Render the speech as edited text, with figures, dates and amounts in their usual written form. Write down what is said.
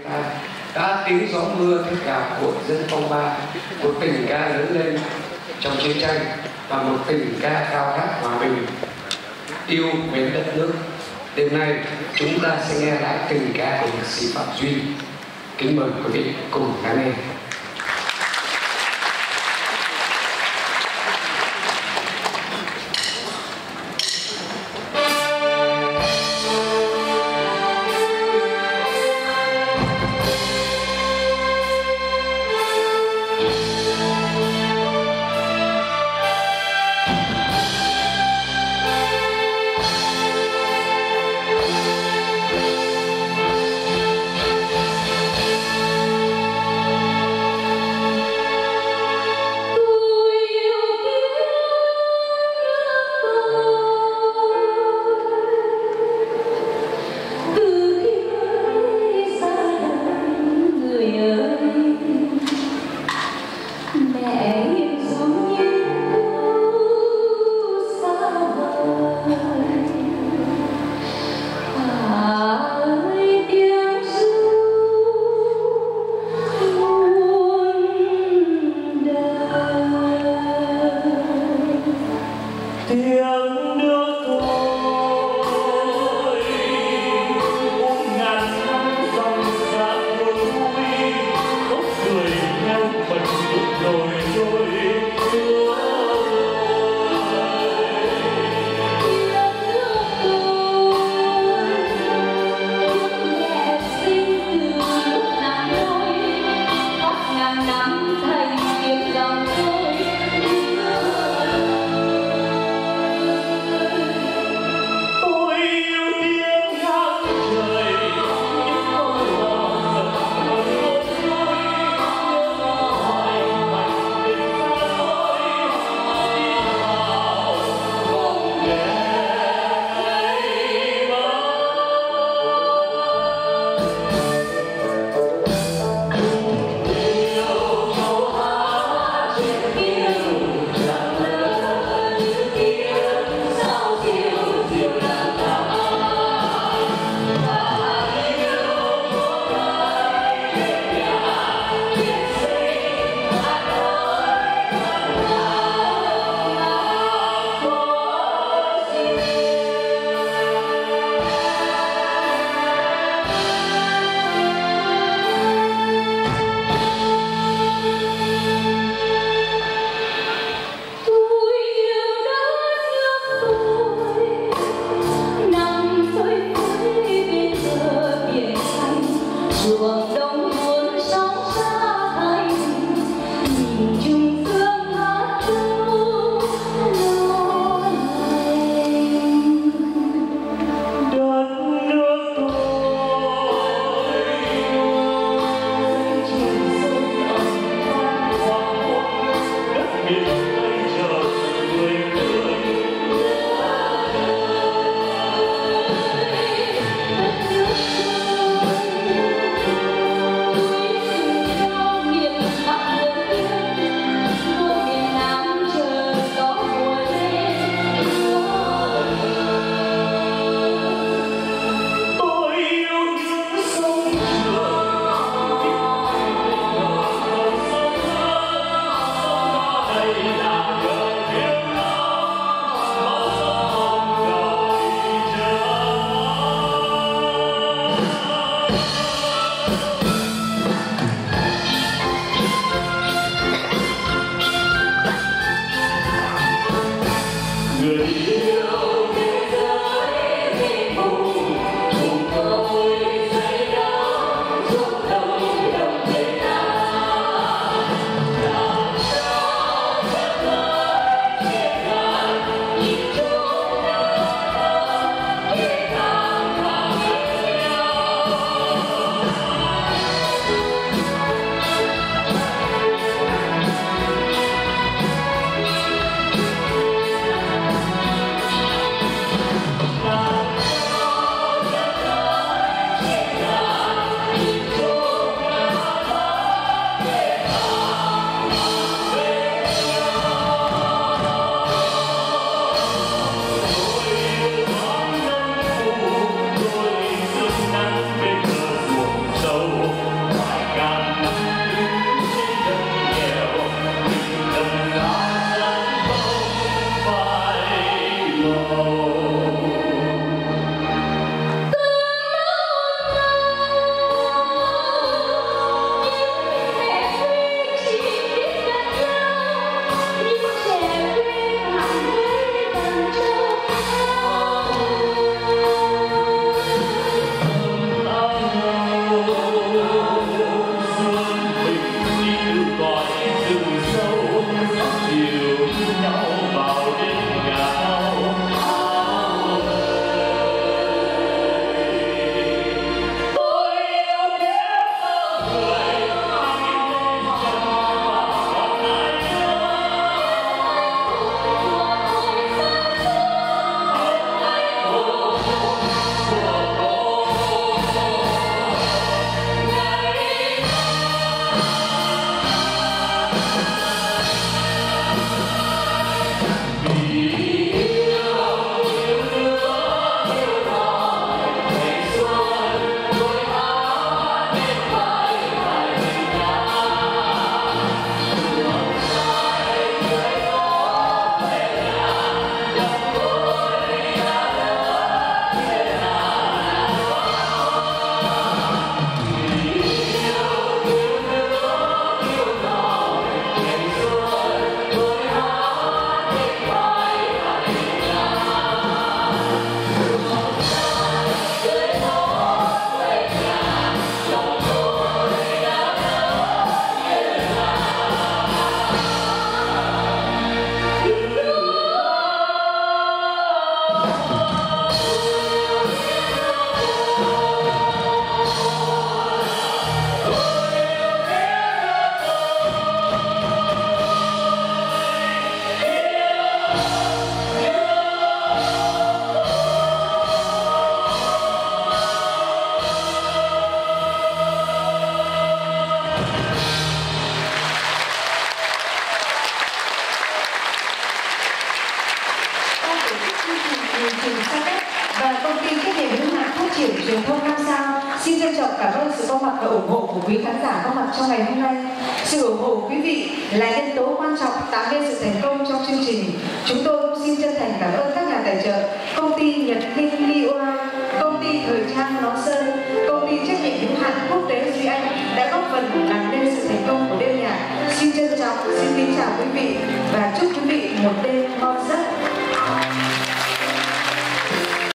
đã tiếng gió mưa thét gào của dân phong ba, một tình ca lớn lên trong chiến tranh và một tình ca khao khát hòa bình, yêu mến đất nước. Đêm nay chúng ta sẽ nghe lại tình ca của nhạc sĩ Phạm Duy. Kính mời quý vị cùng lắng nghe. và công ty trách nhiệm hữu hạn phát triển truyền thông 5 sao xin trân trọng cảm ơn sự có mặt và ủng hộ của quý khán giả có mặt trong ngày hôm nay. Sự ủng hộ của quý vị là nhân tố quan trọng tạo nên sự thành công trong chương trình. Chúng tôi cũng xin chân thành cảm ơn các nhà tài trợ: công ty Nhật Linh Liwa, công ty Thời trang Nó Sơn, công ty trách nhiệm hữu hạn quốc tế Duy Anh đã góp phần làm nên sự thành công của đêm nhạc. Xin trân trọng, xin kính chào quý vị và chúc quý vị một đêm ngon.